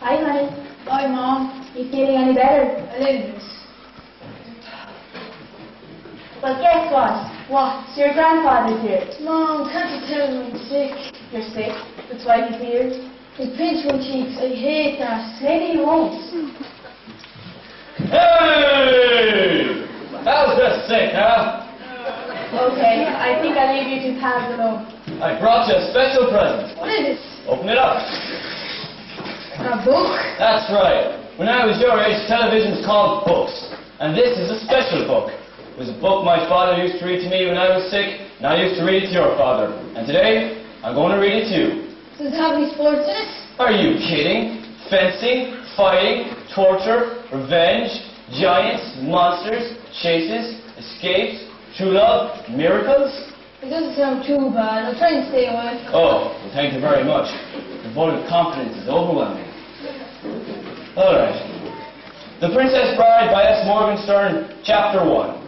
Hi, honey. Bye, Mom. You feeling any better? A little bit. Well, guess what? What? So your grandfather's here. Mom, can't you tell him I'm sick? You're sick. That's why he's here. He pinched my cheeks. I hate that. Maybe he won't. Hey! How's this sick, huh? Okay, I think I'll leave you two pads alone. I brought you a special present. What is this? Open it up. A book? That's right. When I was your age, television's called books. And this is a special book. It was a book my father used to read to me when I was sick, and I used to read it to your father. And today, I'm going to read it to you. Does it have any sports in it? Are you kidding? Fencing, fighting, torture, revenge, giants, monsters, chases, escapes, true love, miracles? It doesn't sound too bad. I'll try and stay away. Oh, well, thank you very much. The vote of confidence is overwhelming. All right. The Princess Bride by S. Morgenstern, Chapter 1.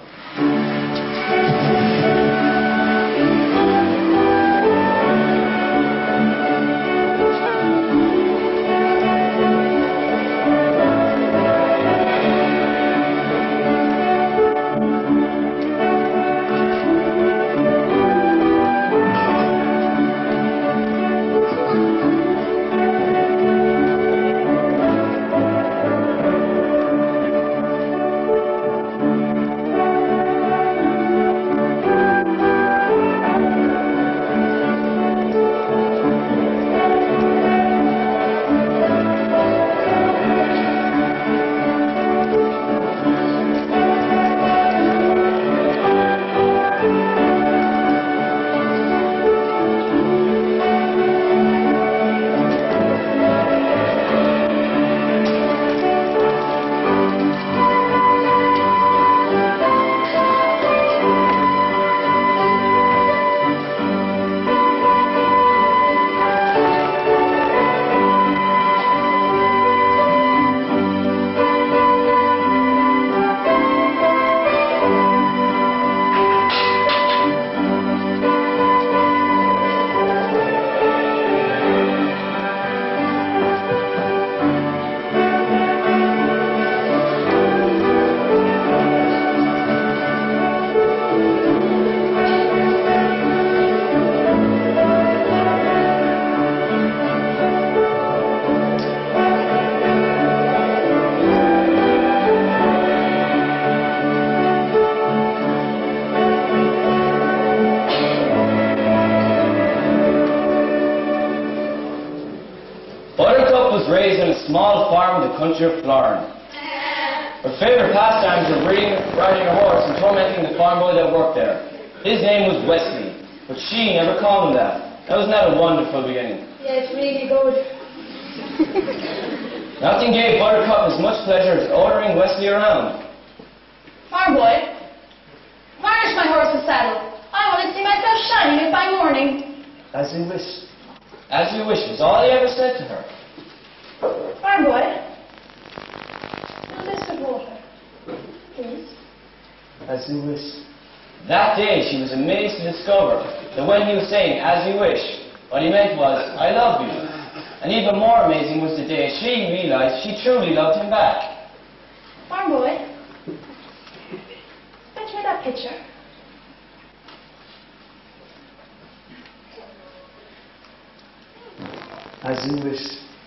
Small farm in the country of Lorraine. Her favourite pastimes were riding a horse and tormenting the farm boy that worked there. His name was Westley, but she never called him that. Wasn't that a wonderful beginning? Yeah, it's really good. Nothing gave Buttercup as much pleasure as ordering Westley around. Farm boy, varnish my horse's saddle. I want to see myself shining it by morning. As you wish. As you wish was all he ever said to her. Farm boy, fill this with water, please. As you wish. That day she was amazed to discover that when he was saying, as you wish, what he meant was, I love you. And even more amazing was the day she realized she truly loved him back. Farm boy, fetch me that pitcher. As you wish.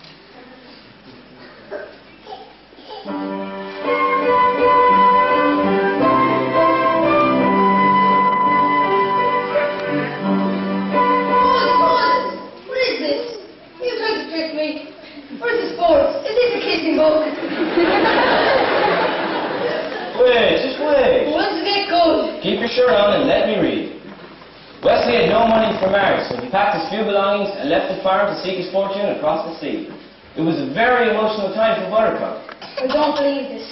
Keep your shirt on and let me read. Westley had no money for marriage, so he packed his few belongings and left the farm to seek his fortune across the sea. It was a very emotional time for Buttercup. I don't believe this.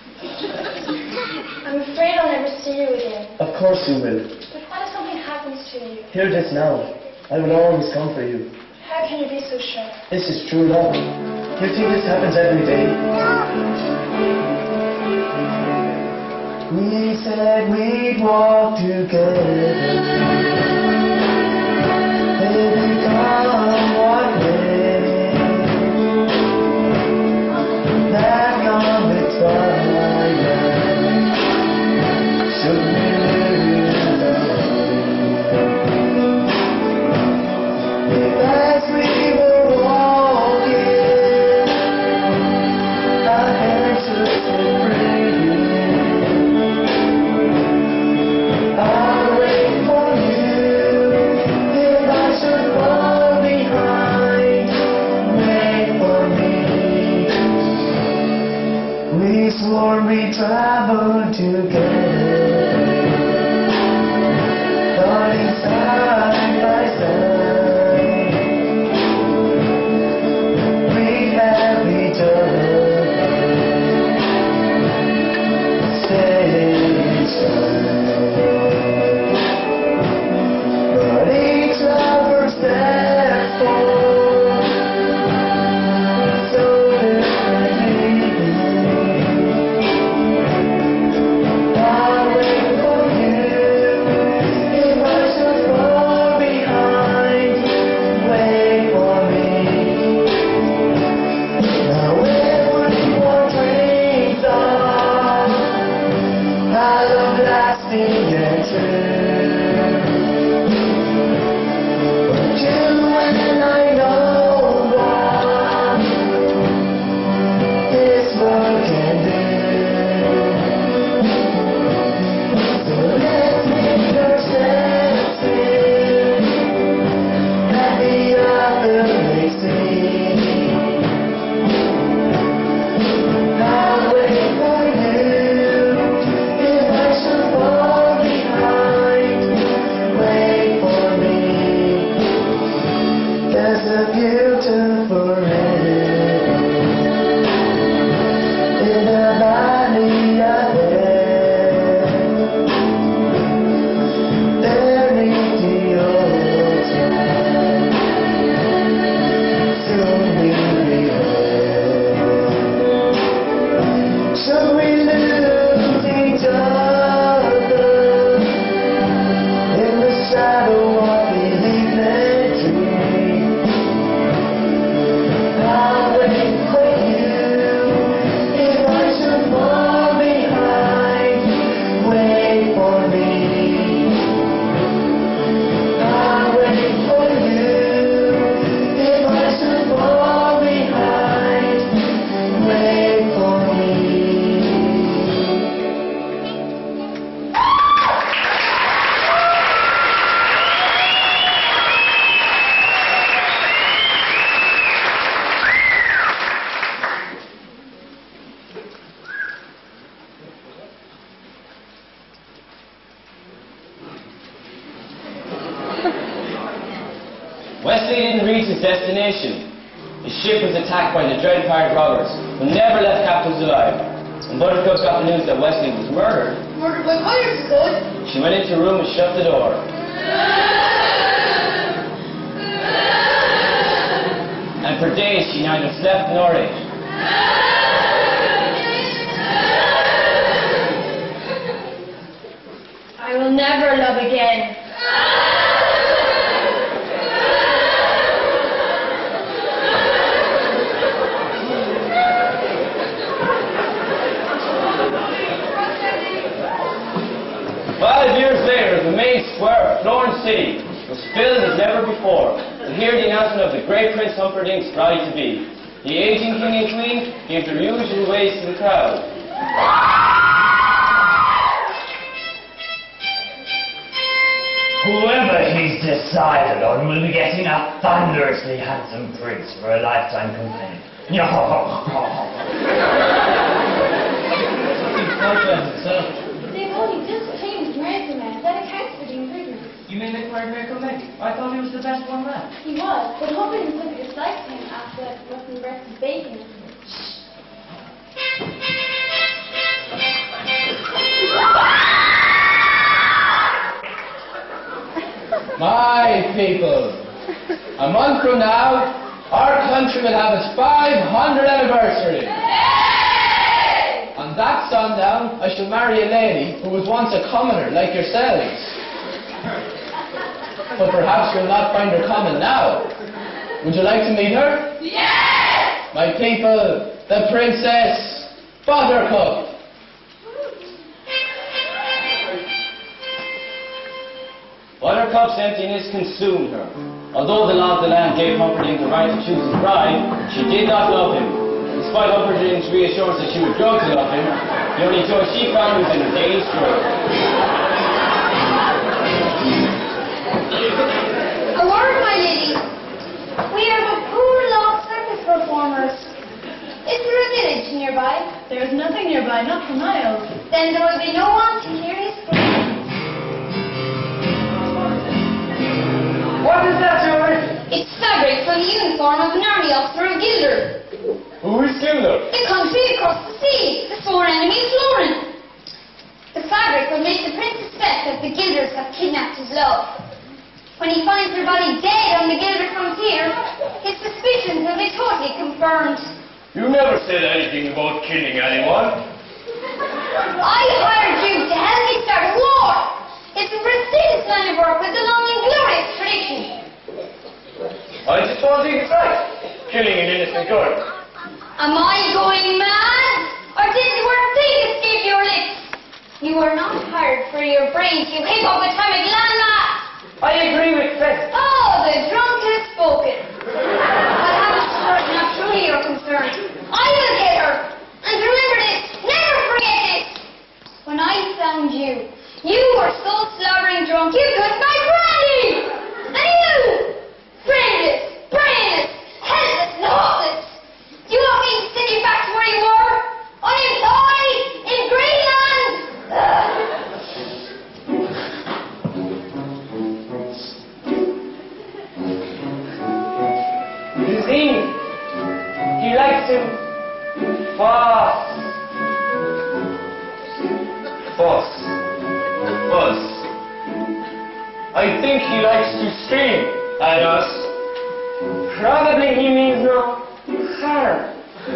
I'm afraid I'll never see you again. Of course you will. But what if something happens to you? Hear this now. I will always come for you. How can you be so sure? This is true love. You think this happens every day? We said we'd walk together. Baby, come what may. destination. His ship was attacked by the dread pirate robbers, who never left captives alive. When Buttercup got the news that Westley was murdered, Murdered by pirates, is good. she went into her room and shut the door. And for days she neither slept nor ate. I will never love again. Years later, the main square of Florence City was filled as never before to hear the announcement of the great Prince Humperdinck's bride-to-be. The aging king and queen gave their usual ways to the crowd. Whoever he's decided on will be getting a thunderously handsome prince for a lifetime companion. They've only just changed Miracle Man. That accounts for the improvement. You mean the acquired Miracle Man? I thought he was the best one man. He was, but Humperdinck took a dislike to him after Russian breakfast bacon. My people, a month from now, our country will have its 500th anniversary. On that sundown, I shall marry a lady who was once a commoner like yourselves. But perhaps you'll not find her common now. Would you like to meet her? Yes! My people, the Princess Buttercup. Buttercup's emptiness consumed her. Although the law of the land gave Humperdinck the right to choose his bride, she did not love him. Despite Humperdinck's reassurance that she would grow to love him, the only joy she found was in her daily struggle. A word, my lady. We are but poor lost circus performers. Is there a village nearby? There is nothing nearby, not for miles. Then there will be no one to hear his praise. What is that, George? It's fabric for the uniform of an army officer of Gilder. Who is Gilder? The country across the sea, the sworn enemy of Lorraine. The fabric will make the prince suspect that the Gilders have kidnapped his love. When he finds her body dead on the Gilder frontier, his suspicions will be totally confirmed. You never said anything about killing anyone. I hired you to help me start a war. It's a prestigious line of work with a long and glorious tradition. I just don't think it's right, killing an innocent girl. Am I going mad? Or did the word thing escape your lips? You are not hired for your brains, you hippopotamic landmass. I agree with Fezzik. Oh, the drunk has spoken. But have a heart not truly your concern. I will get her. And remember this, never forget this. When I found you, you were so slobbering drunk you couldn't buy brandy. And you, friendless, brainless, helpless and hopeless. You want me to send you back to where you were? Unemployed, in Greenland. Vizzini, he likes him fast. Boss. Buzz. I think he likes to scream at us. Probably he means no harm.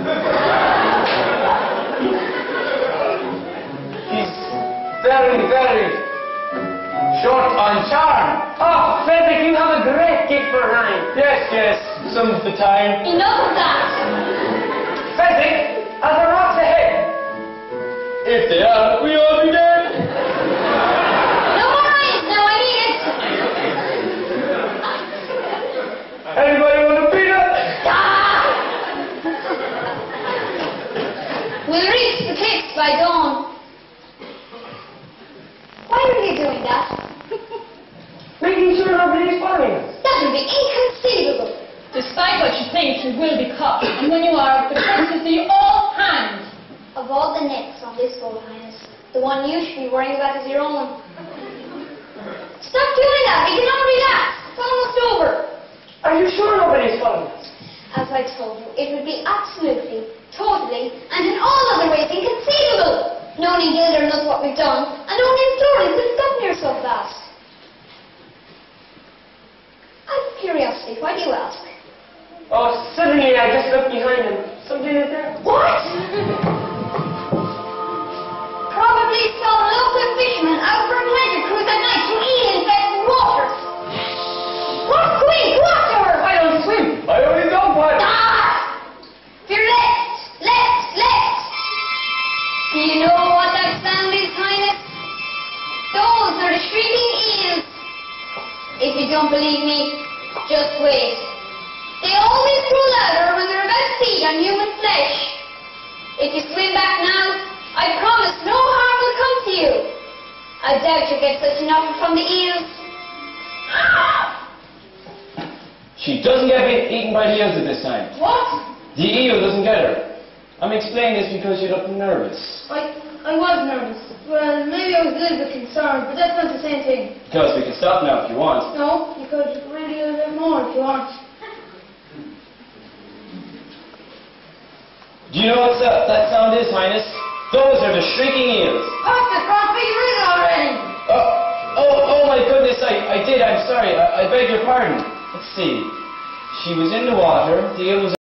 He's very, very short on charm. Oh, Fezzik, you have a great gift for rhyme. Yes, some of the time. Enough of that. Fezzik, are the rocks ahead? If they are, we all be dead. No more rhymes now, I need it. Anybody want to beat up? Ah! We'll reach the cliffs by dawn. Why are you doing that? Making sure nobody's following us. That would be inconceivable. Despite what you think, you will be caught. And when you are, the prince will see all hands. Of all the nets on this boat, Highness, the one you should be worrying about is your own. Stop doing that. We can all relax. It's almost over. Are you sure nobody is following us? As I told you, it would be absolutely, totally, and in all other ways inconceivable. No one in Gilder knows what we've done, and no one in Florence has gotten here so fast. Out of curiosity, why do you ask? Oh, suddenly I just looked behind him. Something is there. What? Probably saw local fishermen out for a pleasure cruise at night to eel-infested waters. What? Quick, water! I don't swim. I only know what. Ah! You're left! Do you know what that sound is, Highness? Those are the shrieking eels. If you don't believe me, just wait. They always grow louder when they're about to feed on human flesh. If you swim back now, I promise no harm will come to you. I doubt you'll get such an offer from the eels. She doesn't get eaten by the eels at this time. What? The eel doesn't get her. I'm explaining this because you look nervous. I was nervous. Well, maybe I was a little bit concerned, but that's not the same thing. Because we can stop now if you want. No, you could really a little bit more if you want. Do you know what that sound is, Highness? Those are the shrieking eels. What the crap are you in already? Oh my goodness, I did, I'm sorry. I beg your pardon. Let's see. She was in the water, the eel was